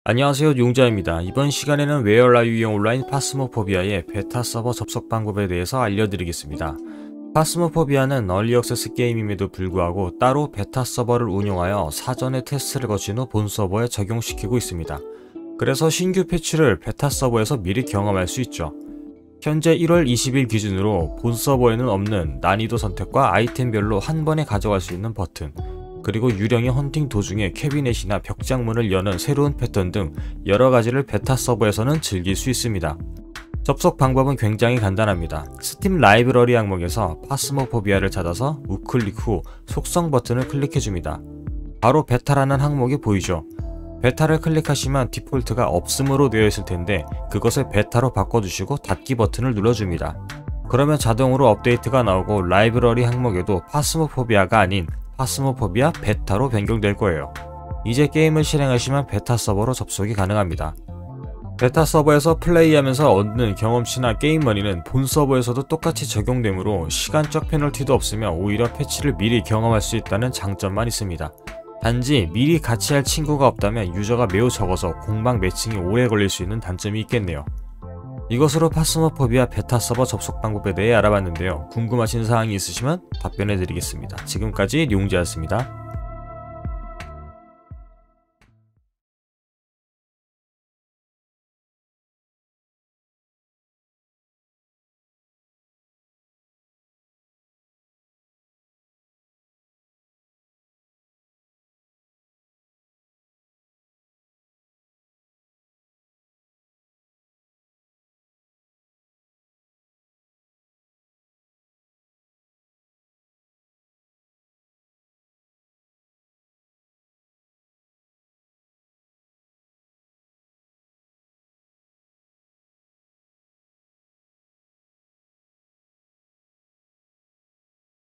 안녕하세요, 용자입니다. 이번 시간에는 웨어라이유용 온라인 파스모포비아의 베타 서버 접속 방법에 대해서 알려드리겠습니다. 파스모포비아는 얼리 액세스 게임임에도 불구하고 따로 베타 서버를 운영하여 사전에 테스트를 거친 후 본 서버에 적용시키고 있습니다. 그래서 신규 패치를 베타 서버에서 미리 경험할 수 있죠. 현재 1월 20일 기준으로 본 서버에는 없는 난이도 선택과 아이템별로 한 번에 가져갈 수 있는 버튼, 그리고 유령의 헌팅 도중에 캐비넷이나 벽장문을 여는 새로운 패턴 등 여러가지를 베타 서버에서는 즐길 수 있습니다. 접속 방법은 굉장히 간단합니다. 스팀 라이브러리 항목에서 파스모포비아를 찾아서 우클릭 후 속성 버튼을 클릭해줍니다. 바로 베타라는 항목이 보이죠? 베타를 클릭하시면 디폴트가 없음으로 되어 있을 텐데 그것을 베타로 바꿔주시고 닫기 버튼을 눌러줍니다. 그러면 자동으로 업데이트가 나오고 라이브러리 항목에도 파스모포비아가 아닌 파스모포비아 베타로 변경될 거예요. 이제 게임을 실행하시면 베타 서버로 접속이 가능합니다. 베타 서버에서 플레이하면서 얻는 경험치나 게임 머니는 본 서버에서도 똑같이 적용되므로 시간적 페널티도 없으며 오히려 패치를 미리 경험할 수 있다는 장점만 있습니다. 단지 미리 같이 할 친구가 없다면 유저가 매우 적어서 공방 매칭이 오래 걸릴 수 있는 단점이 있겠네요. 이것으로 파스모포비아 베타 서버 접속 방법에 대해 알아봤는데요. 궁금하신 사항이 있으시면 답변해 드리겠습니다. 지금까지 용지였습니다.